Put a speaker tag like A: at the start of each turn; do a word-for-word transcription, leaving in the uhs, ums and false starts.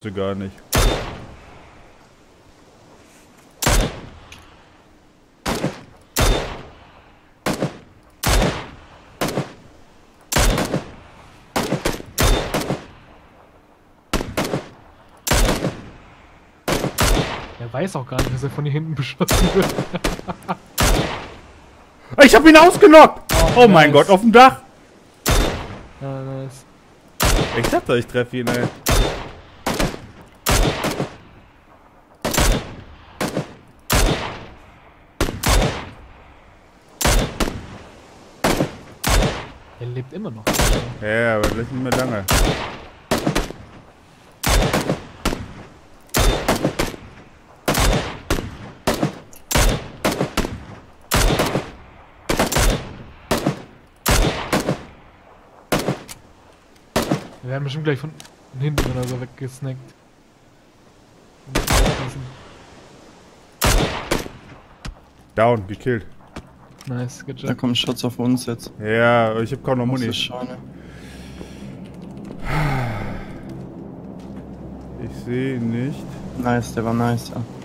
A: wusste gar nicht.
B: Er weiß auch gar nicht, dass er von hier hinten beschossen wird.
A: Ich hab ihn ausgenockt! Oh, oh mein
B: nice.
A: Gott, auf dem Dach!
B: Ja, nice.
A: Ich dachte, ich treffe ihn, ey.
B: Er lebt immer noch.
A: Ja, aber nicht mehr lange.
B: Wir werden bestimmt gleich von hinten oder so weggesnackt.
A: Down, gekillt.
B: Nice, good
C: Da
B: job.
C: kommen Shots auf uns jetzt.
A: Ja, ich hab kaum noch
C: Das
A: Muni.
C: ist Scheune.
A: Ich sehe ihn nicht.
C: Nice, der war nice, ja.